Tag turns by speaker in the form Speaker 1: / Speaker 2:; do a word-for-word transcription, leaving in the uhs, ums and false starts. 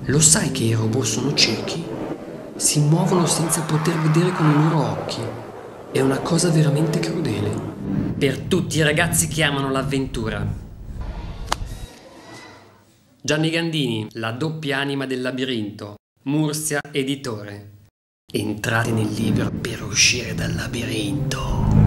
Speaker 1: Lo sai che i robot sono ciechi? Si muovono senza poter vedere con i loro occhi. È una cosa veramente crudele. Per tutti i ragazzi che amano l'avventura. Gianni Gandini, la doppia anima del labirinto. Mursia Editore. Entrate nel libro per uscire dal labirinto.